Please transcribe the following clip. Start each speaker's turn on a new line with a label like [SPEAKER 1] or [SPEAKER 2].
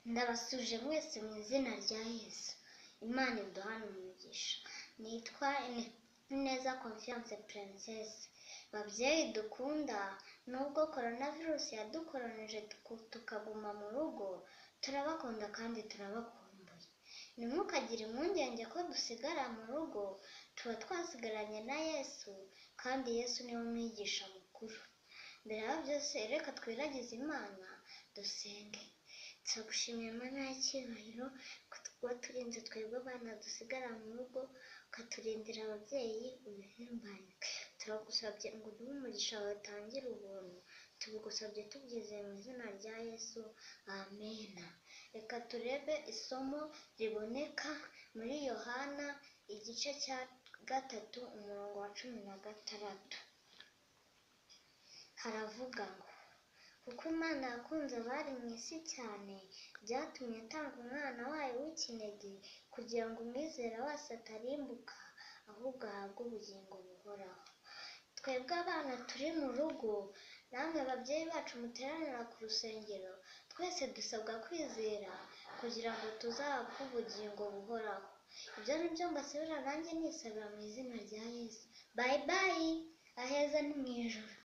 [SPEAKER 1] Ndabasuje mwese mu izina rya Yesu. Imana iduhane umugisha. Nitwa Ineza Confiance Princess. Babyeyi dukunda, nubwo coronavirus yadukoronije tukaguma mu rugo, turabakunda kandi turabakumbuye. Ntimukagire impungenge ko dusigara mu rugo, tuba twasigaranye na Yesu, kandi Yesu niwe mwigisha mukuru. Mbere ya byose reka twiragize Imana dusenge. Turagushimiye Mana y'icyubahiro ko waturinze twebwe abana dusigara mu rugo, ukaturindira ababyeyi ubihimbane. Turagusabye ngo uduhe umugisha watangire ubuntu, tubigusabye tubyizeye mu izina rya Yesu, amena. Reka turebe isomo riboneka muri Yohana igice cya 3 umurongo wa 16. Haravuga ngo, kuko Imana yakunze abari mu isi cyane, byatumye atanga umwana wayo w'ikinege, kugira ngo umwizera wese atarimbuka, ahubwo ahabwe ubugingo buhoraho. Twebwe abana turi mu rugo, namwe babyeyi bacu muteranira ku rusengero, twese dusabwa kwizera kugira ngo tuzahabwe ubugingo buhoraho. Ibyo ni byo mbasabira nanjye nisabira mu izina rya Yesu. Bye bye, aheza ni mu ijuru.